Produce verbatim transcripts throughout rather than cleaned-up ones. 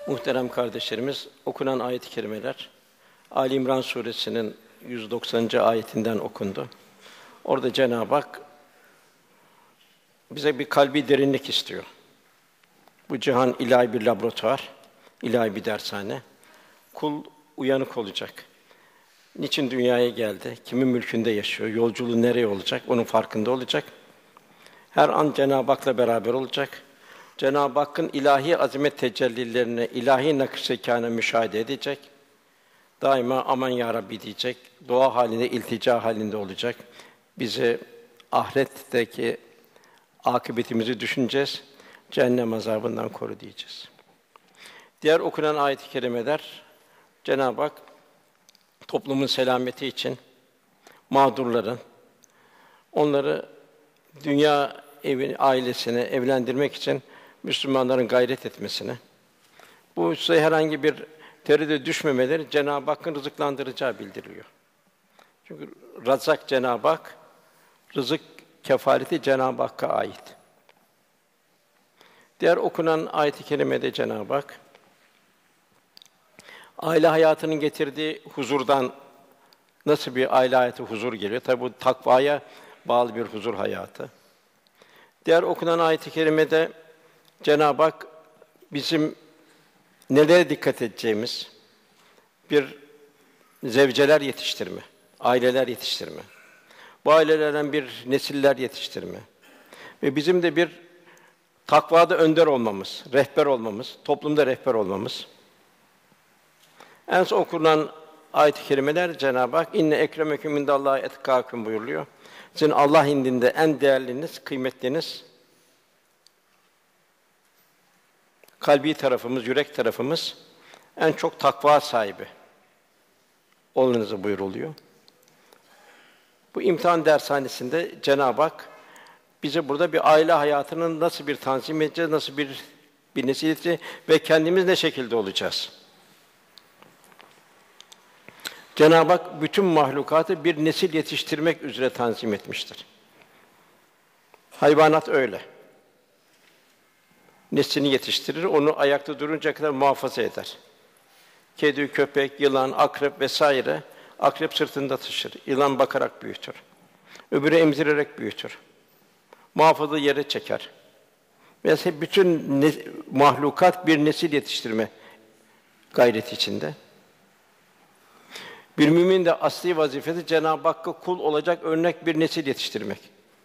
Muhterem kardeşlerimiz, okunan ayet-i kerimeler Ali İmran suresinin yüz doksanıncı ayetinden okundu. Orada Cenab-ı Hak bize bir kalbi derinlik istiyor. Bu cihan ilahi bir laboratuvar, ilahi bir dershane. Kul uyanık olacak. Niçin dünyaya geldi? Kimin mülkünde yaşıyor? Yolculuğu nereye olacak? Onun farkında olacak. Her an Cenab-ı Hak'la beraber olacak. Cenab-ı Hakk'ın ilahi azamet tecellilerini, ilahi nakış-ı müşahede edecek. Daima aman ya Rabbi diyecek. Dua halinde, iltica halinde olacak. Bizi ahiretteki akıbetimizi düşüneceğiz. Cehennem azabından koru diyeceğiz. Diğer okunan ayet-i kerimeler Cenab-ı Hak toplumun selameti için mağdurların onları dünya evini, ailesini evlendirmek için Müslümanların gayret etmesini, bu hususta herhangi bir tereddüde düşmemeleri Cenab-ı Hakk'ın rızıklandıracağı bildiriliyor. Çünkü Razzak Cenab-ı Hak, rızık kefareti Cenab-ı Hakk'a ait. Diğer okunan ayet-i kerimede Cenab-ı Hak aile hayatının getirdiği huzurdan nasıl bir aile hayatı huzur geliyor? Tabi bu takvaya bağlı bir huzur hayatı. Diğer okunan ayet-i kerimede Cenab-ı Hak bizim nelere dikkat edeceğimiz bir zevceler yetiştirme, aileler yetiştirme. Bu ailelerden bir nesiller yetiştirme ve bizim de bir takvada önder olmamız, rehber olmamız, toplumda rehber olmamız. En son okunan ayet-i kerimeler Cenab-ı Hak inne ekremeküm indallahi etkâküm buyuruluyor. Sizin Allah indinde en değerliniz, kıymetliniz kalbi tarafımız, yürek tarafımız en çok takva sahibi olmanızı buyuruluyor. Bu imtihan dershanesinde Cenab-ı Hak bize burada bir aile hayatının nasıl bir tanzim edeceğiz, nasıl bir bir nesil yetiştireceğiz ve kendimiz ne şekilde olacağız? Cenab-ı Hak bütün mahlukatı bir nesil yetiştirmek üzere tanzim etmiştir. Hayvanat öyle. Neslini yetiştirir, onu ayakta duruncaya kadar muhafaza eder. Kedi, köpek, yılan, akrep vesaire akrep sırtında taşır. Yılan bakarak büyütür. Öbürü emzirerek büyütür. Muhafaza yere çeker. Mesela bütün ne, mahlukat bir nesil yetiştirme gayreti içinde. Bir mümin de asli vazifesi Cenab-ı Hakk'a kul olacak örnek bir nesil yetiştirmek.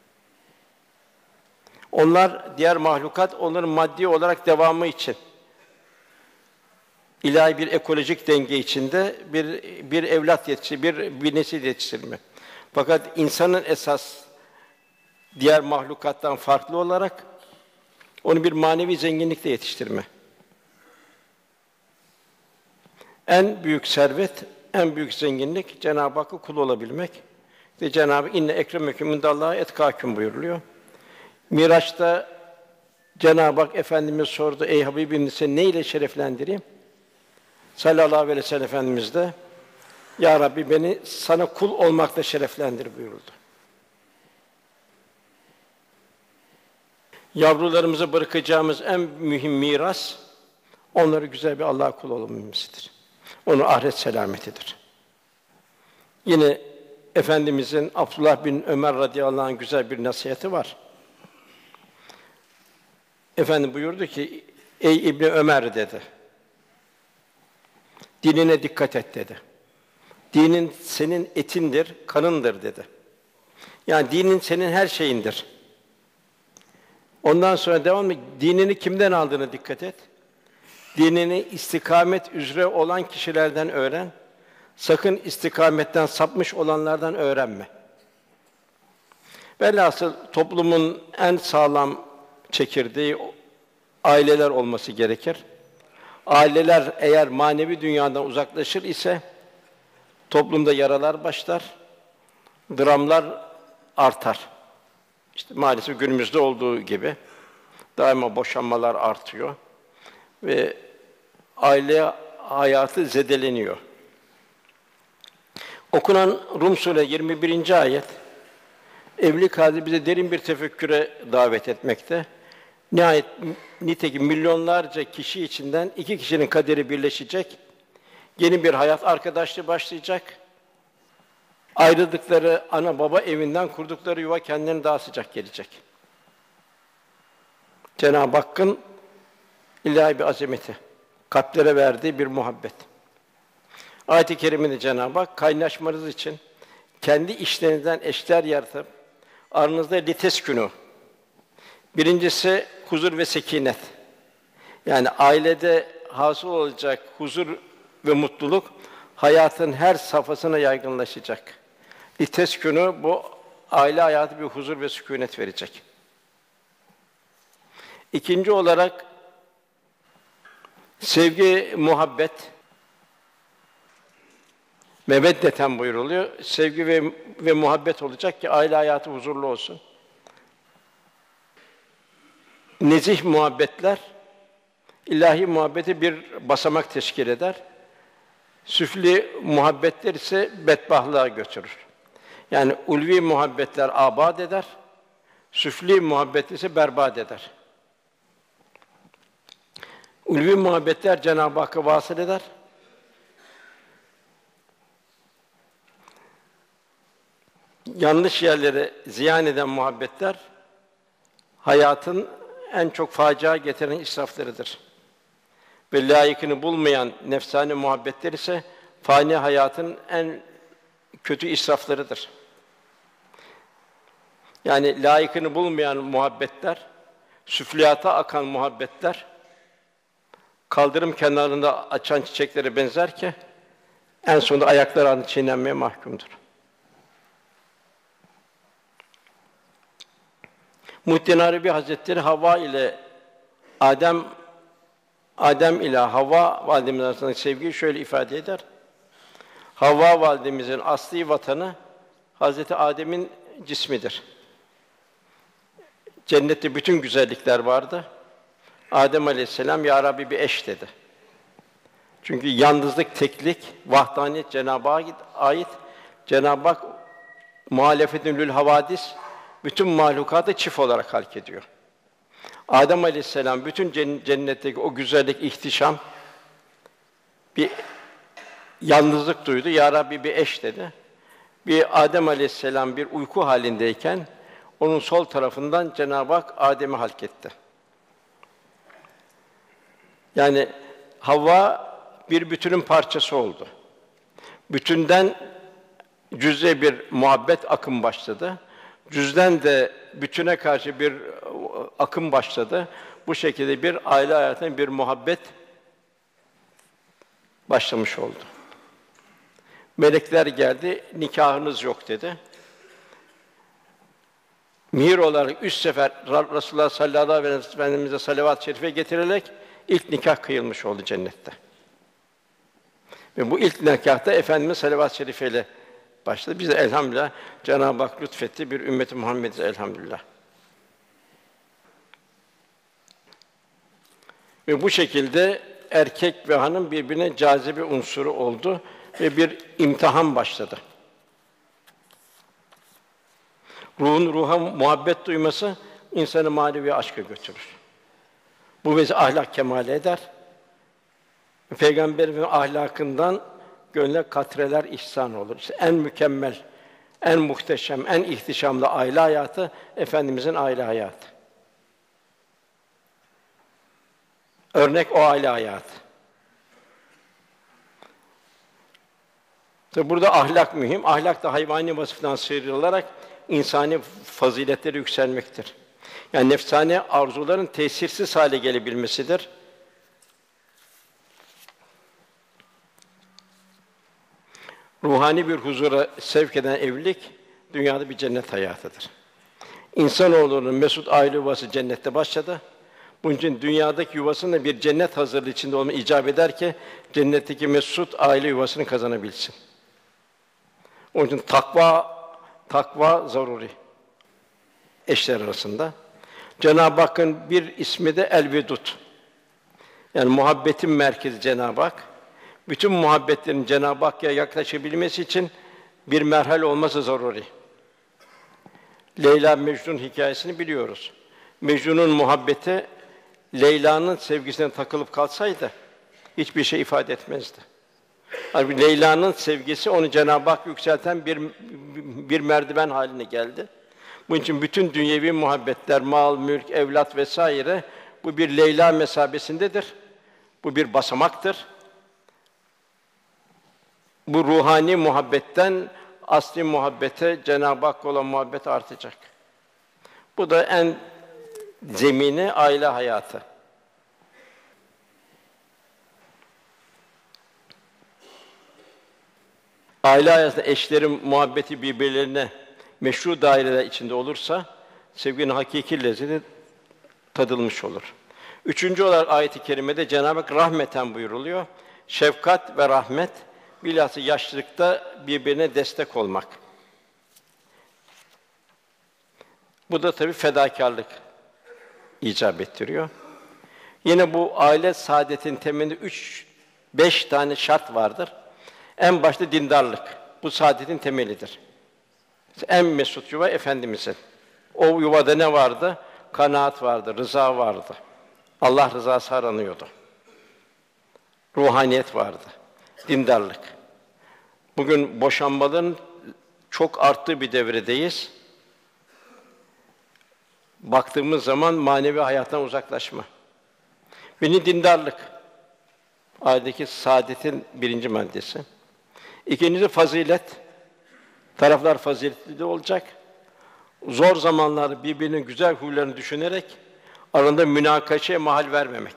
Onlar diğer mahlukat onların maddi olarak devamı için ilahi bir ekolojik denge içinde bir bir evlat yetiştirme, bir bir nesil yetiştirme. Fakat insanın esas diğer mahlukattan farklı olarak onu bir manevi zenginlikle yetiştirme. En büyük servet, en büyük zenginlik Cenab-ı Hakk'a kul olabilmek. Ve Cenab-ı inne ekremeküm indallahi etkâküm buyuruluyor. Miraç'ta Cenab-ı Hak Efendimiz sordu, ey Habibim seni ne ile şereflendireyim? Sallallahu aleyhi ve sellem Efendimiz de, ya Rabbi beni sana kul olmakla şereflendir buyuruldu. Yavrularımıza bırakacağımız en mühim miras, onları güzel bir Allah kulu olabilmesidir. Onun ahiret selametidir. Yine Efendimizin Abdullah bin Ömer radıyallahu anh güzel bir nasihati var. Efendim buyurdu ki, ey İbni Ömer dedi, dinine dikkat et dedi. Dinin senin etindir, kanındır dedi. Yani dinin senin her şeyindir. Ondan sonra devam et, dinini kimden aldığına dikkat et. Dinini istikamet üzere olan kişilerden öğren. Sakın istikametten sapmış olanlardan öğrenme. Velhasıl toplumun en sağlam çekirdeği aileler olması gerekir. Aileler eğer manevi dünyadan uzaklaşır ise toplumda yaralar başlar, dramlar artar. İşte maalesef günümüzde olduğu gibi daima boşanmalar artıyor ve aile hayatı zedeleniyor. Okunan Rum Suresi yirmi birinci ayet evlilik hali bize derin bir tefekküre davet etmekte. Nihayet nitekim milyonlarca kişi içinden iki kişinin kaderi birleşecek. Yeni bir hayat arkadaşlığı başlayacak. Ayrıldıkları ana baba evinden kurdukları yuva kendilerine daha sıcak gelecek. Cenab-ı Hakk'ın ilahi bir azameti, kalplere verdiği bir muhabbet. Ayet-i kerimede Cenab-ı Hak kaynaşmanız için kendi işlerinizden eşler yaratıp aranızda liteskünû. Birincisi huzur ve sekinet. Yani ailede hasıl olacak huzur ve mutluluk hayatın her safhasına yaygınlaşacak. Liteskünû bu aile hayatı bir huzur ve sükûnet verecek. İkinci olarak sevgi, muhabbet, meveddeten buyuruluyor. Sevgi ve ve muhabbet olacak ki aile hayatı huzurlu olsun. Nezih muhabbetler ilahi muhabbeti bir basamak teşkil eder. Süfli muhabbetler ise bedbahtlığa götürür. Yani ulvi muhabbetler abad eder, süfli muhabbet ise berbat eder. Ulvi muhabbetler Cenab-ı Hakk'a vasıl eder. Yanlış yerlere ziyan eden muhabbetler hayatın en çok facia getiren israflarıdır. Ve layıkını bulmayan nefsani muhabbetler ise fani hayatın en kötü israflarıdır. Yani layıkını bulmayan muhabbetler, süfliyata akan muhabbetler, kaldırım kenarında açan çiçeklere benzer ki en sonunda ayakları altında çiğnenmeye mahkumdur. Muhittin Arabi Hazretleri Havva ile Adem Adem ile Havva validemiz arasındaki sevgiyi şöyle ifade eder. Havva validemizin asli vatanı Hazreti Adem'in cismidir. Cennette bütün güzellikler vardı. Adem Aleyhisselam ya Rabbi bir eş dedi. Çünkü yalnızlık, teklik, vahdaniyet Cenab-ı Hak'a ait. Cenab-ı Hak muhalefetün lül havadis bütün mahlukatı çift olarak halk ediyor. Adem Aleyhisselam bütün cennetteki o güzellik, ihtişam bir yalnızlık duydu. Ya Rabbi bir eş dedi. Bir Adem Aleyhisselam bir uyku halindeyken onun sol tarafından Cenab-ı Hak Adem'i halk etti. Yani Havva bir bütünün parçası oldu. Bütünden cüz'e bir muhabbet akım başladı. Cüz'den de bütüne karşı bir akım başladı. Bu şekilde bir aile hayatına bir muhabbet başlamış oldu. Melekler geldi, nikahınız yok dedi. Mihir olarak üç sefer Resulullah sallallahu aleyhi ve sellem Efendimiz'e salavat-ı şerife getirilerek ilk nikah kıyılmış oldu cennette. Ve bu ilk nikahta Efendimiz salavat-ı şerifeyle başladı. Biz de elhamdülillah Cenab-ı Hak lütfetti bir ümmeti Muhammed'iz elhamdülillah. Ve bu şekilde erkek ve hanım birbirine cazibe unsuru oldu ve bir imtihan başladı. Ruhun ruha muhabbet duyması insanı manevi aşka götürür. Bu vesile ahlak kemale eder. Peygamberimizin ahlakından gönle katreler ihsan olur. İşte en mükemmel, en muhteşem, en ihtişamlı aile hayatı Efendimizin aile hayatı. Örnek o aile hayatı. Tabi burada ahlak mühim. Ahlak da hayvani vasıftan sıyrılarak insani faziletlere yükselmektir. Yani nefsani arzuların tesirsiz hale gelebilmesidir. Ruhani bir huzura sevk eden evlilik dünyada bir cennet hayatıdır. İnsanoğlunun mesut aile yuvası cennette başladı. Bunun için dünyadaki yuvasının da bir cennet hazırlığı içinde olma icap eder ki cennetteki mesut aile yuvasını kazanabilsin. Onun için takva takva zaruri eşler arasında. Cenab-ı Hakk'ın bir ismi de El-Vedud. Yani muhabbetin merkezi Cenab-ı Hak. Bütün muhabbetlerin Cenab-ı Hakk'a yaklaşabilmesi için bir merhale olması zaruri. Leyla Mecnun hikâyesini biliyoruz. Mecnun'un muhabbeti Leyla'nın sevgisine takılıp kalsaydı hiçbir şey ifade etmezdi. Halbuki Leyla'nın sevgisi onu Cenab-ı Hak yükselten bir bir merdiven haline geldi. Bunun için bütün dünyevi muhabbetler, mal, mülk, evlat vesaire bu bir Leyla mesabesindedir. Bu bir basamaktır. Bu ruhani muhabbetten asli muhabbete, Cenab-ı Hakk'a olan muhabbet artacak. Bu da en zemini aile hayatı. Aile hayatında eşlerin muhabbeti birbirlerine meşru daireler içinde olursa sevginin hakiki lezzeti tadılmış olur. Üçüncü olarak ayet-i kerimede Cenab-ı Hak rahmeten buyuruluyor. Şefkat ve rahmet bilhassa yaşlılıkta birbirine destek olmak. Bu da tabii fedakârlık icap ettiriyor. Yine bu aile saadetin temelinde üç, beş tane şart vardır. En başta dindarlık. Bu saadetin temelidir. En mesut yuva Efendimiz'in. O yuvada ne vardı? Kanaat vardı, rıza vardı. Allah rızası aranıyordu. Ruhaniyet vardı. Dindarlık. Bugün boşanmaların çok arttığı bir devredeyiz. Baktığımız zaman manevi hayattan uzaklaşma. Birinci dindarlık. Ailedeki saadetin birinci maddesi. İkincisi fazilet. Taraflar faziletli de olacak. Zor zamanlarda birbirinin güzel huylarını düşünerek arasında münakaşaya mahal vermemek.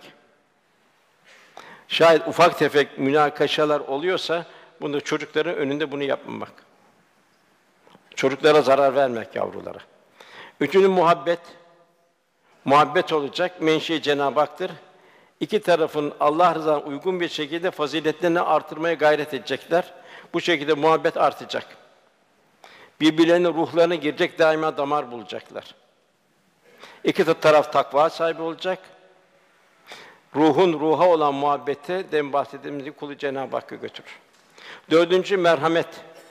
Şayet ufak tefek münakaşalar oluyorsa bunu çocukların önünde bunu yapmamak. Çocuklara zarar vermek yavrulara. Üçüncü muhabbet. Muhabbet olacak. Menşe Cenab-ı Hak'tır. İki tarafın Allah rızasına uygun bir şekilde faziletlerini artırmaya gayret edecekler. Bu şekilde muhabbet artacak. Birbirlerinin ruhlarına girecek, daima damar bulacaklar. İki taraf takva sahibi olacak. Ruhun ruha olan muhabbeti, demin bahsettiğimiz kulu Cenab-ı Hakk'a götürür. Dördüncü merhamet.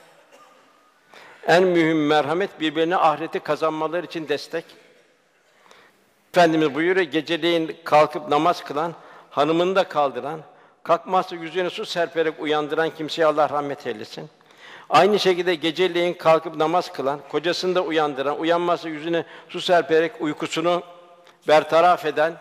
En mühim merhamet birbirine ahireti kazanmaları için destek. Efendimiz buyuruyor, geceleyin kalkıp namaz kılan, hanımını da kaldıran, kalkmazsa yüzüne su serperek uyandıran kimseye Allah rahmet eylesin. Aynı şekilde geceleyin kalkıp namaz kılan, kocasını da uyandıran, uyanmazsa yüzüne su serperek uykusunu bertaraf eden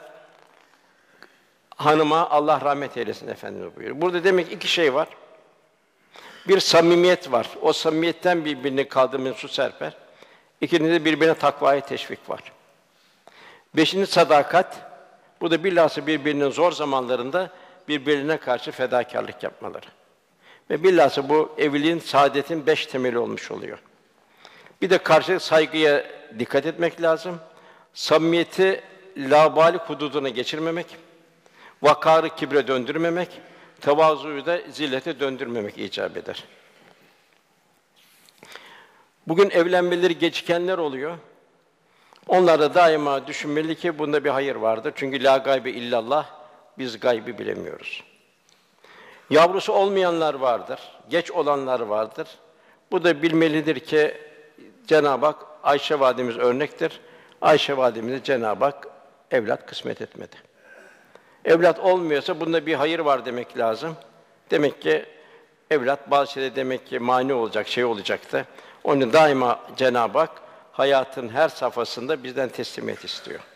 hanıma Allah rahmet eylesin Efendimiz buyuruyor. Burada demek iki şey var. Bir samimiyet var. O samimiyetten birbirini kaldırmaya su serper. İkincisi de birbirine takvaya teşvik var. Beşinci sadakat. Bu da bilhassa birbirinin zor zamanlarında birbirine karşı fedakârlık yapmaları. Ve bilhassa bu evliliğin, saadetin beş temeli olmuş oluyor. Bir de karşılıklı saygıya dikkat etmek lazım. Samimiyeti laubali hududuna geçirmemek, vakarı kibre döndürmemek, tevazuyu da zillete döndürmemek icap eder. Bugün evlenmeleri gecikenler oluyor. Onlar da daima düşünmeli ki bunda bir hayır vardır. Çünkü la gaybe illallah, biz gaybı bilemiyoruz. Yavrusu olmayanlar vardır, geç olanlar vardır. Bu da bilmelidir ki Cenab-ı Hak, Ayşe validemiz örnektir. Ayşe validemize Cenab-ı Hak evlat kısmet etmedi. Evlat olmuyorsa bunda bir hayır var demek lazım. Demek ki evlat bazı şeyde demek ki mani olacak, şey olacaktı. Onu daima Cenab-ı Hak hayatın her safhasında bizden teslimiyet istiyor.